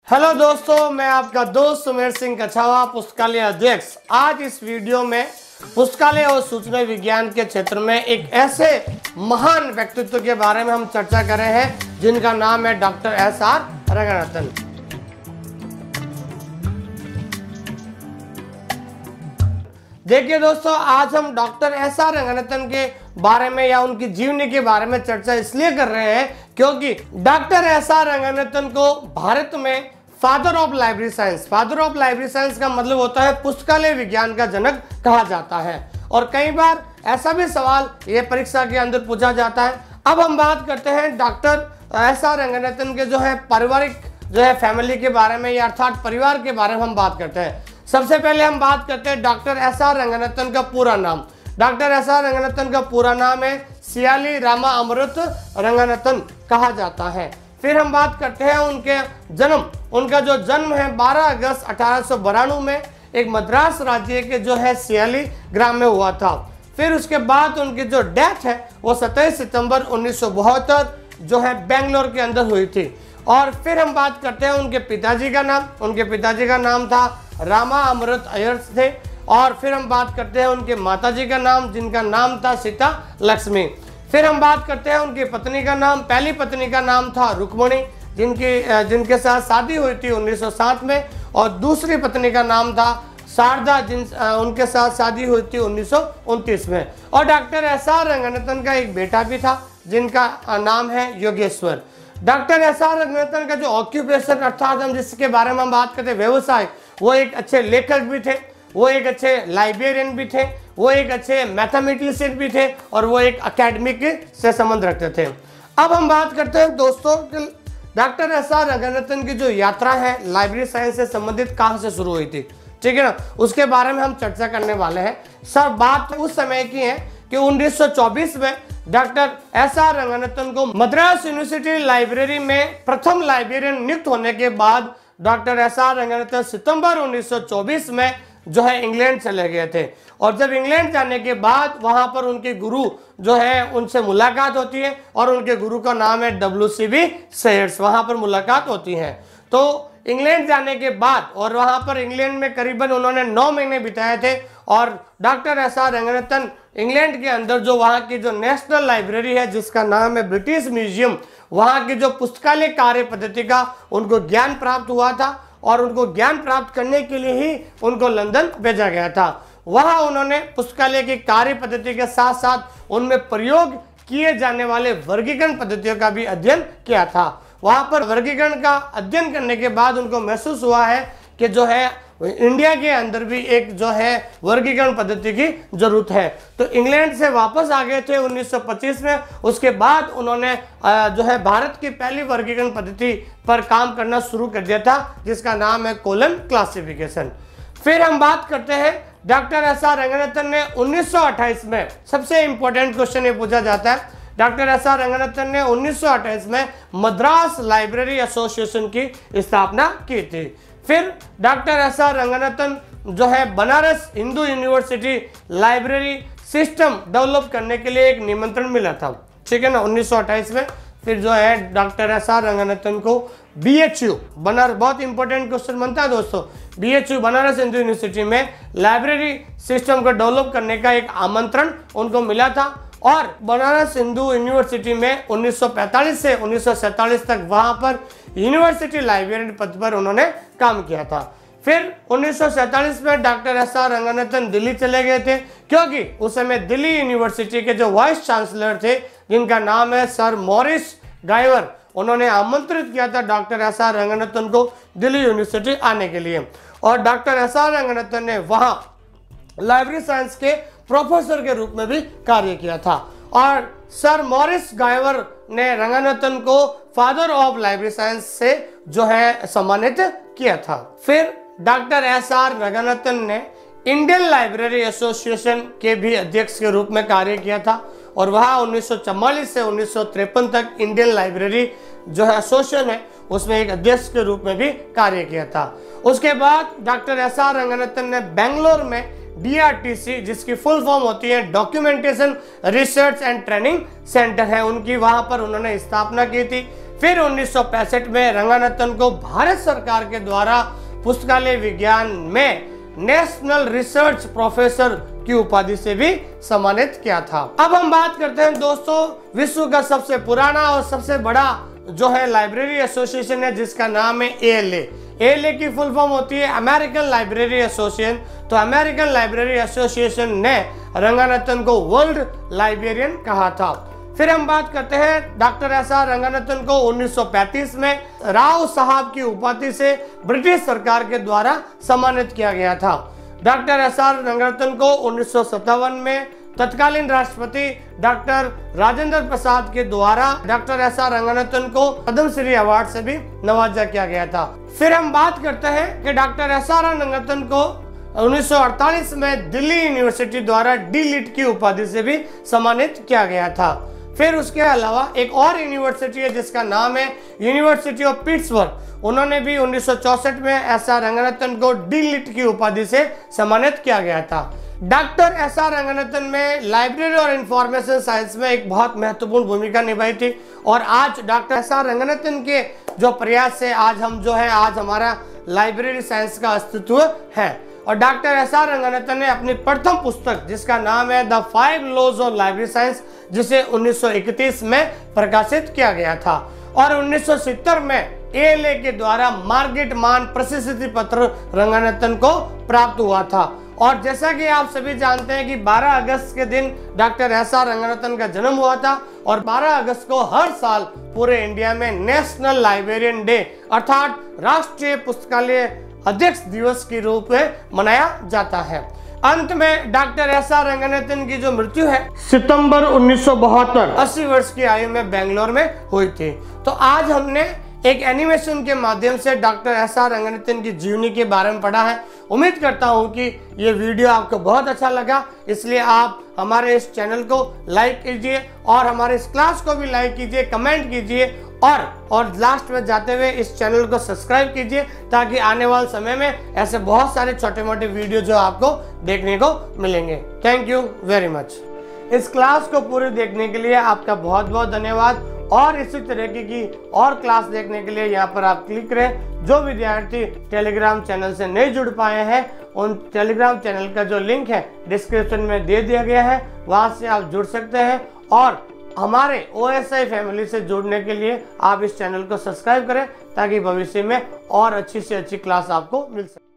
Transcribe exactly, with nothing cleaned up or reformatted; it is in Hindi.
हेलो दोस्तों, मैं आपका दोस्त सुमेर सिंह कछावा, पुस्तकालय अध्यक्ष। आज इस वीडियो में पुस्तकालय और सूचना विज्ञान के क्षेत्र में एक ऐसे महान व्यक्तित्व के बारे में हम चर्चा कर रहे हैं जिनका नाम है डॉक्टर एस आर रंगनाथन। देखिए दोस्तों, आज हम डॉक्टर एस आर रंगनाथन के बारे में या उनकी जीवनी के बारे में चर्चा इसलिए कर रहे हैं क्योंकि डॉक्टर एस आर रंगनाथन को भारत में father of library science father of library science का मतलब होता है पुस्तकालय विज्ञान का जनक कहा जाता है। और कई बार ऐसा भी सवाल ये परीक्षा के अंदर पूछा जाता है। अब हम बात करते हैं डॉक्टर एस आर रंगनाथन के जो है पारिवारिक जो है फैमिली के बारे में या अर्थात परिवार के बारे में हम बात करते हैं। सबसे पहले हम बात करते हैं डॉक्टर एस आर रंगनाथन का पूरा नाम। डॉक्टर एस आर रंगनाथन का पूरा नाम है सियाली रामा अमृत रंगनाथन कहा जाता है। फिर हम बात करते हैं उनके जन्म। उनका जो जन्म है बारह अगस्त अठारह सौ बानवे में एक मद्रास राज्य के जो है सियाली ग्राम में हुआ था। फिर उसके बाद उनकी जो डेथ है वो सत्ताईस सितंबर उन्नीस सौ बहत्तर जो है बेंगलोर के अंदर हुई थी। और फिर हम बात करते हैं उनके पिताजी का नाम। उनके पिताजी का नाम था रामा अमृत अय्यर थे। और फिर हम बात करते हैं उनके माताजी का नाम, जिनका नाम था सीता लक्ष्मी। फिर हम बात करते हैं उनकी पत्नी का नाम। पहली पत्नी का नाम था रुक्मणी, जिनकी जिनके साथ शादी हुई थी उन्नीस सौ सात में। और दूसरी पत्नी का नाम था शारदा, जिन उनके साथ शादी हुई थी उन्नीस सौ उनतीस में। और डॉक्टर एस आर रंगनाथन का एक बेटा भी था जिनका नाम है Yogeshwar. Doctor S R Ranganathan का जो ऑक्यूपेशन अर्थात हम जिसके बारे में हम बात करते हैं व्यवसाय, वो एक अच्छे लेखक भी थे, वो एक अच्छे लाइब्रेरियन भी थे, वो एक अच्छे मैथमेटिशियन भी थे और वो एक अकेडमिक से संबंध रखते थे। अब हम बात करते हैं दोस्तों कि डॉक्टर एस आर रंगनाथन की जो यात्रा है लाइब्रेरी साइंस से संबंधित कहाँ से शुरू हुई थी, ठीक है ना, उसके बारे में हम चर्चा करने वाले हैं। सर बात उस समय की है कि उन्नीस सौ चौबीस में डॉक्टर एस आर रंगनाथन को मद्रास यूनिवर्सिटी लाइब्रेरी में प्रथम लाइब्रेरियन नियुक्त होने के बाद डॉक्टर एस आर रंगनाथन सितंबर उन्नीस सौ चौबीस में जो है इंग्लैंड चले गए थे। और जब इंग्लैंड जाने के बाद वहां पर उनके गुरु जो है उनसे मुलाकात होती है और उनके गुरु का नाम है डब्ल्यू सी बी सेयर्स। वहां पर मुलाकात होती है। तो इंग्लैंड जाने के बाद और वहां पर इंग्लैंड में करीबन उन्होंने नौ महीने बिताए थे। और doctor S R Ranganathan England के अंदर जो वहाँ की जो नेशनल लाइब्रेरी है जिसका नाम है ब्रिटिश म्यूजियम, वहाँ की जो पुस्तकालय कार्य पद्धति का उनको ज्ञान प्राप्त हुआ था। और उनको ज्ञान प्राप्त करने के लिए ही उनको लंदन भेजा गया था। वहाँ उन्होंने पुस्तकालय की कार्य पद्धति के साथ साथ उनमें प्रयोग किए जाने वाले वर्गीकरण पद्धतियों का भी अध्ययन किया था। वहाँ पर वर्गीकरण का अध्ययन करने के बाद उनको महसूस हुआ है कि जो है इंडिया के अंदर भी एक जो है वर्गीकरण पद्धति की जरूरत है। तो इंग्लैंड से वापस आ गए थे उन्नीस सौ पच्चीस में। उसके बाद उन्होंने जो है भारत की पहली वर्गीकरण पद्धति पर काम करना शुरू कर दिया था जिसका नाम है कोलन क्लासिफिकेशन। फिर हम बात करते हैं डॉक्टर एस आर रंगनाथन ने उन्नीस सौ अट्ठाईस में, सबसे इंपॉर्टेंट क्वेश्चन ये पूछा जाता है, डॉक्टर एस आर रंगनाथन ने उन्नीस सौ अट्ठाईस में मद्रास लाइब्रेरी एसोसिएशन की स्थापना की थी। फिर डॉक्टर एस आर रंगनाथन जो है Banaras Hindu University library system develop करने के लिए एक निमंत्रण मिला था, ठीक है ना, उन्नीस सौ अट्ठाईस में। फिर जो है डॉक्टर एस आर रंगनाथन को बी एच यू बनारस, बहुत इंपॉर्टेंट क्वेश्चन बनता है दोस्तों, B H U Banaras Hindu University में लाइब्रेरी सिस्टम को डेवलप करने का एक आमंत्रण उनको मिला था। और बनारस हिंदू यूनिवर्सिटी में उन्नीस सौ पैंतालीस से उन्नीस सौ सैंतालीस तक वहां पर यूनिवर्सिटी लाइब्रेरियन पद पर उन्होंने काम किया था। फिर उन्नीस सौ सैंतालीस में doctor S R Ranganathan Delhi चले गए थे क्योंकि उस समय दिल्ली यूनिवर्सिटी के जो वाइस चांसलर थे जिनका नाम है सर मॉरिस गायवर, उन्होंने आमंत्रित किया था डॉक्टर एस आर रंगनाथन को दिल्ली यूनिवर्सिटी आने के लिए। और डॉक्टर एस आर रंगनाथन ने वहां लाइब्रेरी साइंस के प्रोफेसर के रूप में भी कार्य किया था। और सर मॉरिस गायवर ने रंगनाथन को फादर ऑफ लाइब्रेरी साइंस से जो है सम्मानित किया था। फिर डॉक्टर एस आर रंगनाथन ने इंडियन लाइब्रेरी एसोसिएशन के भी अध्यक्ष के रूप में कार्य किया था। और वहाँ उन्नीस सौ चौवालीस से उन्नीस सौ तिरपन तक इंडियन लाइब्रेरी जो है एसोसिएशन है उसमें एक अध्यक्ष के रूप में भी कार्य किया था। उसके बाद डॉक्टर एस आर रंगनाथन ने बेंगलोर में डी आर टी सी, जिसकी फुल फॉर्म होती है Documentation Research and Training Centre है, उनकी वहां पर उन्होंने स्थापना की थी। फिर उन्नीस सौ पैंसठ में रंगानाथन को भारत सरकार के द्वारा पुस्तकालय विज्ञान में नेशनल रिसर्च प्रोफेसर की उपाधि से भी सम्मानित किया था। अब हम बात करते हैं दोस्तों विश्व का सबसे पुराना और सबसे बड़ा जो है लाइब्रेरी एसोसिएशन है, जिसका नाम है A L A. A L A की फुल फॉर्म होती है अमेरिकन लाइब्रेरी एसोसिएशन। तो अमेरिकन लाइब्रेरी एसोसिएशन ने रंगानाथन को वर्ल्ड लाइब्रेरियन कहा था। फिर हम बात करते हैं डॉक्टर एस आर रंगानाथन को उन्नीस सौ पैंतीस में राव साहब की उपाधि से ब्रिटिश सरकार के द्वारा सम्मानित किया गया था। डॉक्टर एस आर रंगानाथन को उन्नीस सौ सत्तावन में तत्कालीन राष्ट्रपति डॉक्टर राजेंद्र प्रसाद के द्वारा डॉक्टर एस आर रंगानाथन को पद्मश्री अवार्ड से भी नवाजा किया गया था। फिर हम बात करते हैं कि डॉक्टर एस आर रंगानाथन को उन्नीस सौ अड़तालीस में दिल्ली यूनिवर्सिटी द्वारा डी लिट की उपाधि से भी सम्मानित किया गया था। फिर उसके अलावा एक और यूनिवर्सिटी है जिसका नाम है यूनिवर्सिटी ऑफ पिट्सबर्ग। उन्होंने भी उन्नीस सौ चौसठ में एस आर रंगानाथन को डी लिट की उपाधि से सम्मानित किया गया था। डॉक्टर एस आर रंगानाथन में लाइब्रेरी और इंफॉर्मेशन साइंस में एक बहुत महत्वपूर्ण भूमिका निभाई थी और आज डॉक्टर एस आर रंगानाथन के जो प्रयास से आज हम जो है आज हमारा लाइब्रेरी साइंस का अस्तित्व है। और डॉक्टर एस आर रंगानाथन ने अपनी प्रथम पुस्तक जिसका नाम है the five laws of library science, जिसे उन्नीस सौ इकतीस में प्रकाशित किया गया था और उन्नीस सौ सत्तर में ए एल ए के द्वारा मार्गेट मान प्रशस्ति पत्र रंगानाथन को प्राप्त हुआ था। और जैसा कि आप सभी जानते हैं कि बारह अगस्त के दिन डॉक्टर एस आर रंगानाथन का जन्म हुआ था और बारह अगस्त को हर साल पूरे इंडिया में नेशनल लाइब्रेरियन डे अर्थात राष्ट्रीय पुस्तकालय अध्यक्ष दिवस के रूप में मनाया जाता है। अंत में डॉक्टर एस आर रंगानाथन की जो मृत्यु है सितंबर उन्नीस सौ बहत्तर अस्सी वर्ष की आयु में बेंगलोर में हुई थी। तो आज हमने एक एनिमेशन के माध्यम से डॉक्टर एस आर रंगानाथन की जीवनी के बारे में पढ़ा है। उम्मीद करता हूं कि ये वीडियो आपको बहुत अच्छा लगा, इसलिए आप हमारे इस चैनल को लाइक कीजिए और हमारे इस क्लास को भी लाइक कीजिए, कमेंट कीजिए और और लास्ट में जाते हुए इस चैनल को सब्सक्राइब कीजिए ताकि आने वाले समय में ऐसे बहुत सारे छोटे मोटे वीडियो जो आपको देखने को मिलेंगे। Thank you very much. इस क्लास को पूरी देखने के लिए आपका बहुत बहुत धन्यवाद और इसी तरीके की और क्लास देखने के लिए यहाँ पर आप क्लिक करें। जो विद्यार्थी टेलीग्राम चैनल से नहीं जुड़ पाए हैं उन टेलीग्राम चैनल का जो लिंक है डिस्क्रिप्शन में दे दिया गया है, वहां से आप जुड़ सकते हैं और हमारे ओ एस आई फैमिली से जुड़ने के लिए आप इस चैनल को सब्सक्राइब करें ताकि भविष्य में और अच्छी से अच्छी क्लास आपको मिल सके।